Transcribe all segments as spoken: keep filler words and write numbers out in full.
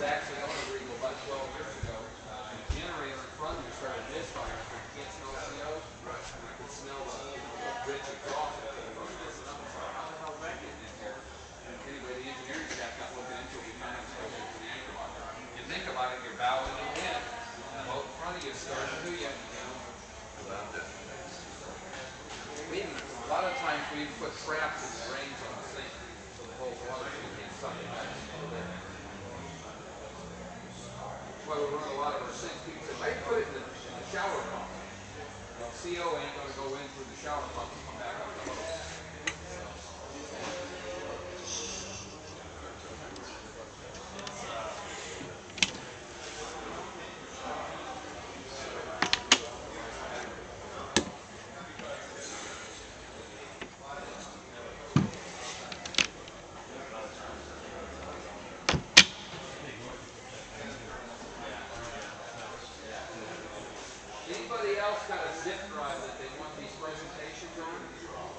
actually owned a Regal about twelve years ago. Uh, the generator in front of me started misfiring. I can't smell C Os. Right. And I could smell the, you know, the rich exhaust. I was messing up. I thought, how the hell is that getting in here? And anyway, the engineering staff got looking into it. We found out it's supposed to be an anchor lock. You think about it, you're bowing in the wind. The boat in front of you is starting to you. You know. We, a lot of times we put traps in the drains on the sink, so the whole water can't suck it back over there. That's why we run a lot of our sinks. People say, why do you put it in the, in the shower pump? Well, C O ain't going to go in through the shower pump and come back up the hose. Anybody else got a zip drive that they want these presentations on? I'll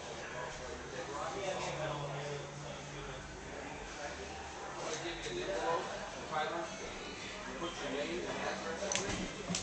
give you an envelope, Tyler. Put your name and address on it.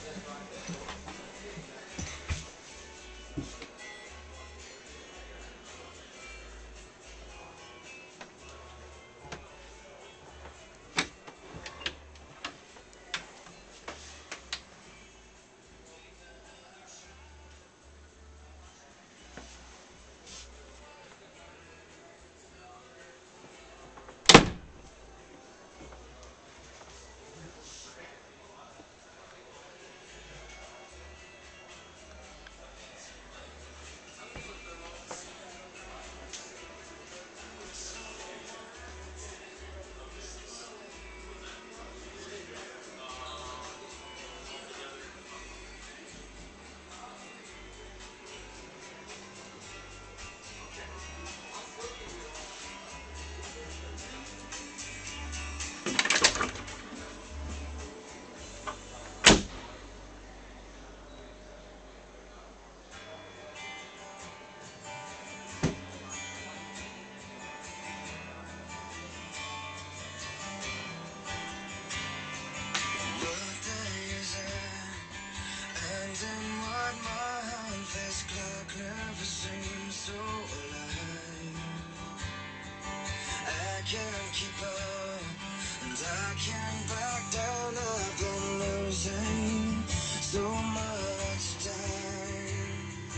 Can't keep up, and I can't back down. I've been losing so much time.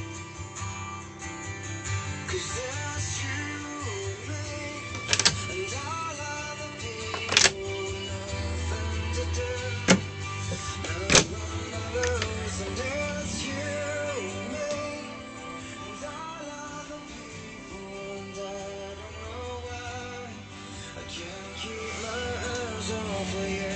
'Cause there's you and me, and all other people with nothing to do, nothing to lose. And there's you and me, and all other people, and I don't know why I can't keep my eyes off of you.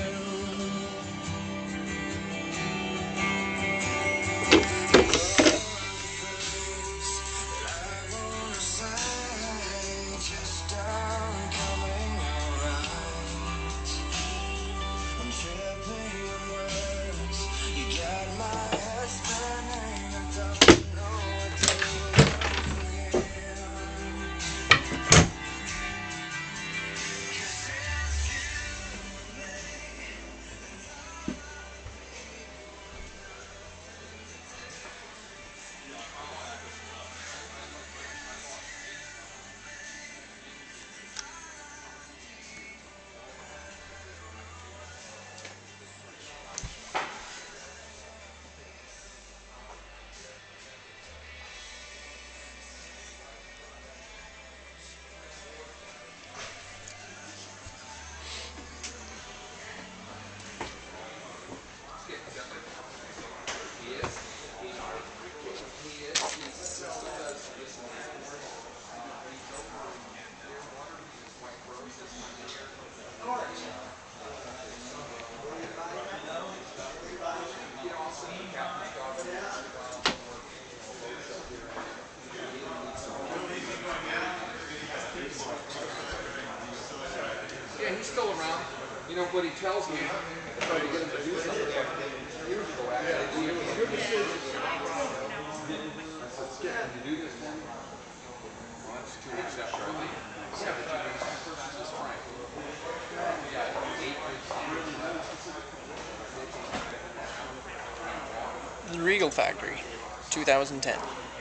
Yeah, he's still around. You know what he tells me, I try to get him to do something years ago actually. Your decision. I said, Skip, can you do this for me? Well, that's two weeks after I leave. Yeah, but you know, this is Frank. Yeah, eight weeks. Regal Factory, two thousand ten.